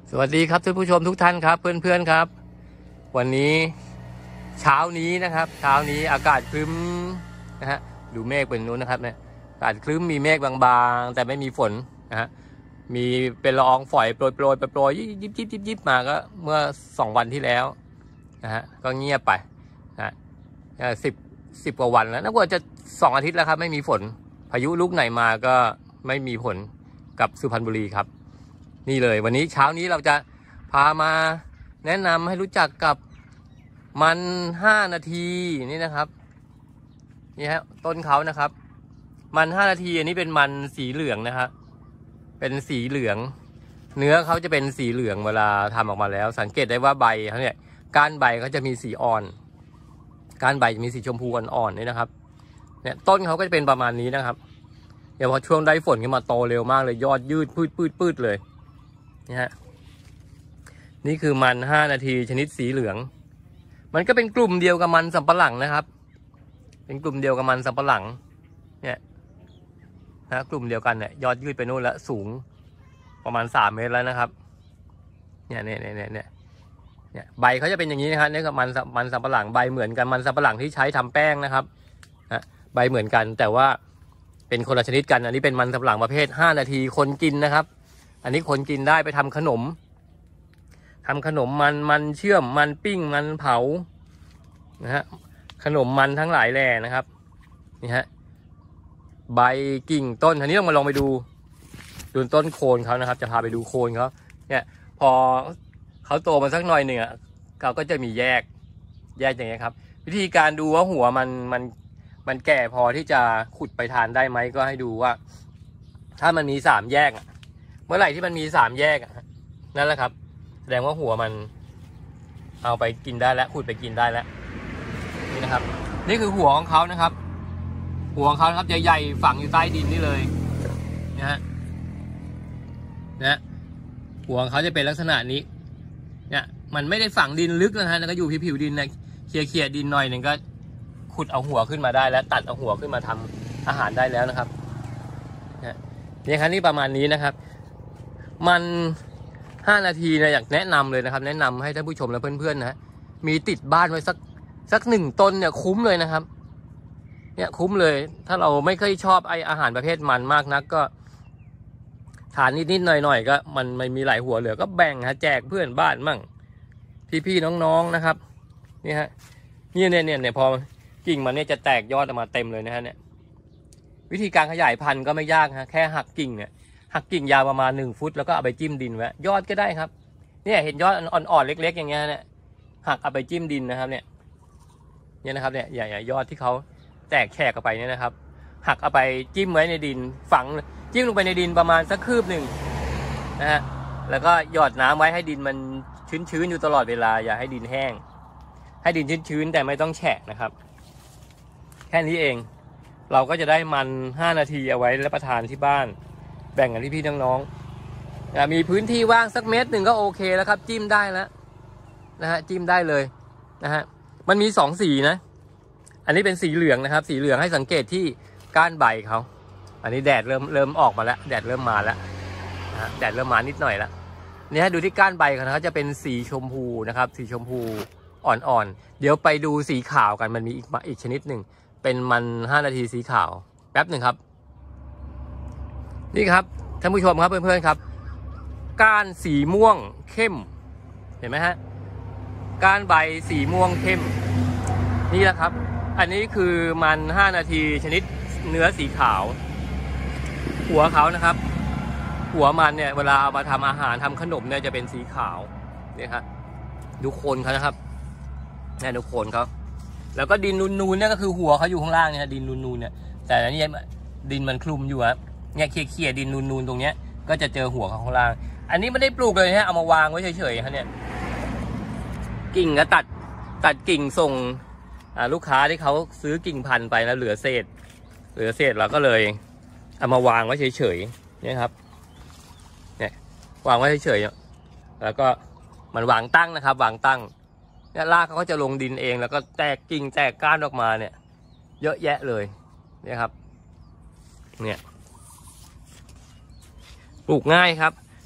สวัสดีครับท่านผู้ชมทุกท่านครับเพื่อนๆครับวันนี้เช้านี้นะครับเช้านี้อากาศครึ้มนะฮะดูเมฆเป็นนู้นนะครับเนี่ยอากาศครึ้มมีเมฆบางๆแต่ไม่มีฝนนะฮะมีเป็นละอองฝอยโปรยยิบมาก็เมื่อ2 วันที่แล้วนะฮะก็เงียบไปนะสิบกว่าวันแล้วน่าจะ2 อาทิตย์แล้วครับไม่มีฝนพายุลูกไหนมาก็ไม่มีผลกับสุพรรณบุรีครับนี่เลยวันนี้เช้านี้เราจะพามาแนะนำให้รู้จักกับมัน5 นาทีนี่นะครับนี่ฮะต้นเขานะครับมัน5 นาทีอันนี้เป็นมันสีเหลืองนะครับเป็นสีเหลืองเนื้อเขาจะเป็นสีเหลืองเวลาทำออกมาแล้วสังเกตได้ว่าใบเขาเนี่ยก้านใบเขาจะมีสีอ่อนก้านใบจะมีสีชมพูอ่อนๆนี่นะครับเนี่ยต้นเขาก็จะเป็นประมาณนี้นะครับเดี๋ยวพอช่วงได้ฝนก็มาโตเร็วมากเลยยอดยืดปืดเลยนี่ฮะนี่คือมัน5 นาทีชนิดสีเหลืองมันก็เป็นกลุ่มเดียวกับมันสำปะหลังนะครับเป็นกลุ่มเดียวกับมันสำปะหลังเนี่ยนะกลุ่มเดียวกันเนี่ยยอดยืดไปนู่นแล้วสูงประมาณ3 เมตรแล้วนะครับเนี่ยใบเขาจะเป็นอย่างนี้นะครับนี่คือมันสำปะหลังใบเหมือนกันมันสำปะหลังที่ใช้ทำแป้งนะครับนะใบเหมือนกันแต่ว่าเป็นคนละชนิดกันอันนี้เป็นมันสำปะหลังประเภท5 นาทีคนกินนะครับอันนี้คนกินได้ไปทำขนมมันเชื่อมมันปิ้งมันเผานะฮะขนมมันทั้งหลายแหล่นะครับนี่ฮะใบกิ่งต้นทีนี้ต้องมาลองไปดูต้นโคนเขานะครับจะพาไปดูโคนเขาเนี่ยพอเขาโตมาสักหน่อยหนึ่งเขาก็จะมีแยกอย่างเงี้ยครับวิธีการดูว่าหัวมันแก่พอที่จะขุดไปทานได้ไหมก็ให้ดูว่าถ้ามันมี3 แยกเมื่อไหร่ที่มันมี3 แยกนั่นแหละครับแสดงว่าหัวมันเอาไปกินได้แล้วขุดไปกินได้แล้วนี่นะครับนี่คือหัวของเขานะครับหัวของเขาครับใหญ่ๆฝังอยู่ใต้ดินนี่เลยนะฮะหัวของเขาจะเป็นลักษณะนี้เนี่ยมันไม่ได้ฝังดินลึกนะฮะแล้วก็อยู่ผิวดินนะเคลียร์ดินหน่อยหนึ่งก็ขุดเอาหัวขึ้นมาได้แล้วตัดเอาหัวขึ้นมาทำอาหารได้แล้วนะครับนี่ครับนี่ประมาณนี้นะครับมัน5 นาทีนะอยากแนะนำเลยนะครับแนะนำให้ท่านผู้ชมและเพื่อนๆนะมีติดบ้านไว้สัก1 ต้นเนี่ยคุ้มเลยนะครับเนี่ยคุ้มเลยถ้าเราไม่เคยชอบอาหารประเภทมันมากนักก็ทานนิดๆหน่อยๆก็มันไม่มีหลายหัวเหลือก็แบ่งแจกเพื่อนบ้านมั่งพี่ๆน้องๆนะครับนี่ฮะเนี่ยพอกิ่งมันเนี่ยจะแตกยอดออกมาเต็มเลยนะฮะเนี่ยวิธีการขยายพันธุ์ก็ไม่ยากฮะแค่หักกิ่งยาวประมาณ1 ฟุตแล้วก็เอาไปจิ้มดินไว้ยอดก็ได้ครับเนี่ยเห็นยอดอ่อนๆเล็กๆอย่างเงี้ยเนี่ยหักเอาไปจิ้มดินนะครับเนี่ยนะครับเนี่ยใหญ่ยอดที่เขาแตกแฉกออกไปเนี่ยนะครับหักเอาไปจิ้มไว้ในดินฝังจิ้มลงไปในดินประมาณสักคืบหนึ่งนะฮะแล้วก็หยอดน้ำไว้ให้ดินมันชื้นอยู่ตลอดเวลาอย่าให้ดินแห้งให้ดินชื้นแต่ไม่ต้องแฉะนะครับแค่นี้เองเราก็จะได้มัน5 นาทีเอาไว้รับประทานที่บ้านแบ่งกันที่พี่น้องๆมีพื้นที่ว่างสัก1 เมตรก็โอเคแล้วครับจิ้มได้แล้วนะฮะจิ้มได้เลยนะฮะมันมี2 สีนะอันนี้เป็นสีเหลืองนะครับสีเหลืองให้สังเกตที่ก้านใบเขาอันนี้แดดเริ่มออกมาแล้วแดดเริ่มมาแล้วนะแดดเริ่มมานิดหน่อยแล้วนี่ฮะดูที่ก้านใบเขาจะเป็นสีชมพูนะครับสีชมพูอ่อนๆเดี๋ยวไปดูสีขาวกันมันมีอีกชนิดหนึ่งเป็นมัน5 นาทีสีขาวแป๊บหนึ่งครับนี่ครับท่านผู้ชมครับเพื่อนๆครับก้านสีม่วงเข้มเห็นไหมฮะก้านใบสีม่วงเข้มนี่แหละครับอันนี้คือมัน5 นาทีชนิดเนื้อสีขาวหัวเขานะครับหัวมันเนี่ยเวลาเอามาทำอาหารทำขนมเนี่ยจะเป็นสีขาวนี่ครับดูโคนเขานะครับนี่ดูโคนเขาแล้วก็ดินนูนๆเนี่ยก็คือหัวเขาอยู่ข้างล่างเนี่ยดินนูนๆเนี่ยแต่อันนี้ดินมันคลุมอยู่ครับเนี่ยเคลียร์ดินนูนๆตรงเนี้ยก็จะเจอหัวเขาข้างล่างอันนี้ไม่ได้ปลูกเลยฮะเอามาวางไว้เฉยๆครับเนี่ยกิ่งก็ตัดกิ่งส่งลูกค้าที่เขาซื้อกิ่งพันธุ์ไปแล้วเหลือเศษเราก็เลยเอามาวางไว้เฉยๆเนี่ยครับเนี่ยวางไว้เฉยๆแล้วก็มันวางตั้งนะครับวางตั้งเนี่ยรากเขาก็จะลงดินเองแล้วก็แตกกิ่งแตกก้านออกมาเนี่ยเยอะแยะเลยเนี่ยครับเนี่ยปลูกง่ายครับ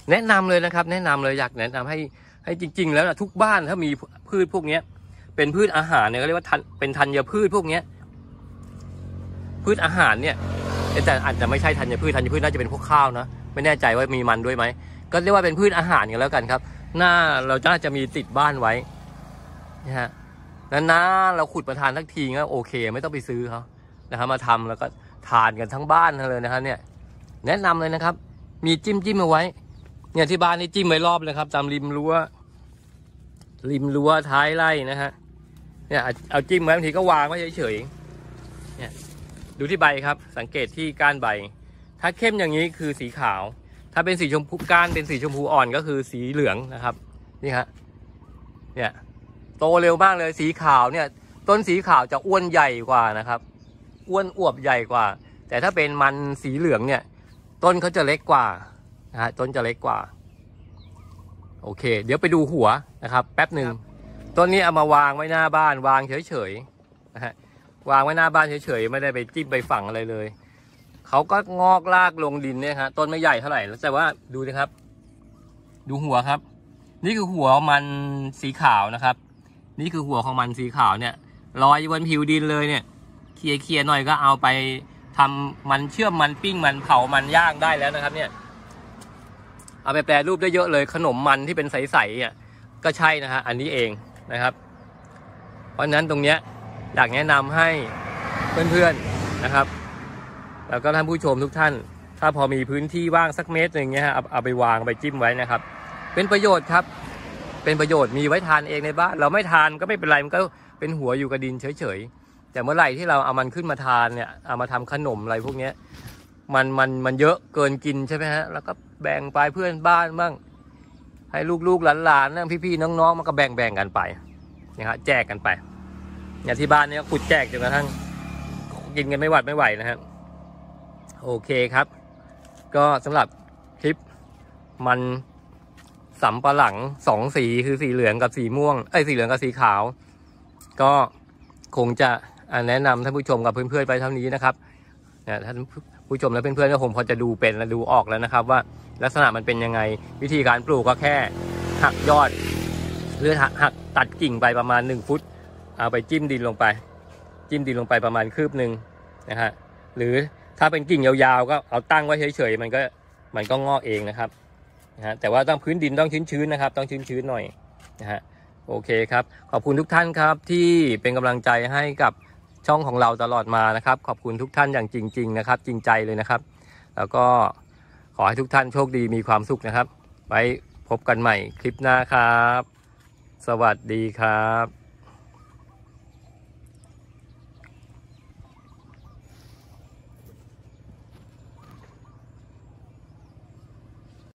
แนะนำเลยนะครับแนะนำเลยอยากแนะนำให้จริงๆแล้วนะทุกบ้านถ้ามีพืชพวกนี้เป็นพืชอาหารเนี่ยเขาเรียกว่าเป็นธัญพืชพวกนี้พืชอาหารเนี่ยแต่อาจจะไม่ใช่ธัญพืชน่าจะเป็นพวกข้าวนะไม่แน่ใจว่ามีมันด้วยไหมก็เรียกว่าเป็นพืชอาหารกันแล้วกันครับเราจะมีติดบ้านไว้นะฮะนานๆเราขุดมาทานสักทีก็โอเคไม่ต้องไปซื้อเขานะครับมาทำแล้วก็ทานกันทั้งบ้านเลยนะครับเนี่ยแนะนำเลยนะครับมีจิ้มเอาไว้เนี่ยที่บ้านนี่จิ้มไว้รอบเลยครับตามริมรั้วท้ายไร่นะฮะเนี่ยเอาจิ้มไว้บางทีก็วางไว้เฉยๆเนี่ยดูที่ใบครับสังเกตที่ก้านใบถ้าเข้มอย่างนี้คือสีขาวถ้าเป็นสีชมพูก้านเป็นสีชมพูอ่อนก็คือสีเหลืองนะครับนี่ฮะเนี่ยโตเร็วมากเลยสีขาวเนี่ยต้นสีขาวจะอ้วนใหญ่กว่านะครับอ้วนอวบใหญ่กว่าแต่ถ้าเป็นมันสีเหลืองเนี่ยต้นเขาจะเล็กกว่านะฮะต้นจะเล็กกว่าโอเคเดี๋ยวไปดูหัวนะครับแป๊บหนึ่งต้นนี้เอามาวางไว้หน้าบ้านวางเฉยๆนะฮะวางไว้หน้าบ้านเฉยๆไม่ได้ไปจิ้มไปฝังอะไรเลยเขาก็งอกรากลงดินเนี่ยฮะต้นไม่ใหญ่เท่าไหร่แต่ว่าดูนะครับดูหัวครับนี่คือหัวมันสีขาวนะครับนี่คือหัวของมันสีขาวเนี่ยลอยบนผิวดินเลยเนี่ยเคลียร์หน่อยก็เอาไปทำมันเชื่อมมันปิ้งมันเผามันย่างได้แล้วนะครับเนี่ยเอาไปแปรรูปได้เยอะเลยขนมมันที่เป็นใสๆอ่ะก็ใช่นะฮะอันนี้เองนะครับเพราะฉะนั้นตรงเนี้ยอยากแนะนำให้เพื่อนๆนะครับแล้วก็ท่านผู้ชมทุกท่านถ้าพอมีพื้นที่ว่างสักเมตรหนึ่งเนี้ยฮะเอาไปวางไปจิ้มไว้นะครับเป็นประโยชน์ครับเป็นประโยชน์มีไว้ทานเองในบ้านเราไม่ทานก็ไม่เป็นไรมันก็เป็นหัวอยู่กับดินเฉยๆแต่เมื่อไหร่ที่เราเอามันขึ้นมาทานเนี่ยเอามาทำขนมอะไรพวกนี้มันเยอะเกินกินใช่ไหมฮะแล้วก็แบ่งไปเพื่อนบ้านบ้างให้ลูกๆหลานๆนะพี่ๆน้องๆมันก็แบ่งกันไปนะฮะแจกกันไปอย่างที่บ้านเนี่ยขุดแจกจนกระทั่งกินกันไม่หวัดไม่ไหวนะฮะโอเคครับก็สำหรับคลิปมันสำปะหลัง2สีคือสีเหลืองกับสีม่วงสีเหลืองกับสีขาวก็คงจะแนะนำท่านผู้ชมกับเพื่อนๆไปเท่านี้นะครับท่านผู้ชมและเพื่อนๆก็คงพอจะดูเป็นและดูออกแล้วนะครับว่าลักษณะมันเป็นยังไงวิธีการปลูกก็แค่หักยอดหรือหักตัดกิ่งไปประมาณ1 ฟุตเอาไปจิ้มดินลงไปประมาณคืบหนึ่งนะฮะหรือถ้าเป็นกิ่งยาวๆก็เอาตั้งไว้เฉยๆมันก็งอกเองนะครับนะฮะแต่ว่าต้องพื้นดินต้องชื้นๆนะครับต้องชื้นๆหน่อยนะฮะโอเคครับขอบคุณทุกท่านครับที่เป็นกำลังใจให้กับช่องของเราตลอดมานะครับขอบคุณทุกท่านอย่างจริงๆนะครับจริงใจเลยนะครับแล้วก็ขอให้ทุกท่านโชคดีมีความสุขนะครับไว้พบกันใหม่คลิปหน้าครับสวัสดีครับ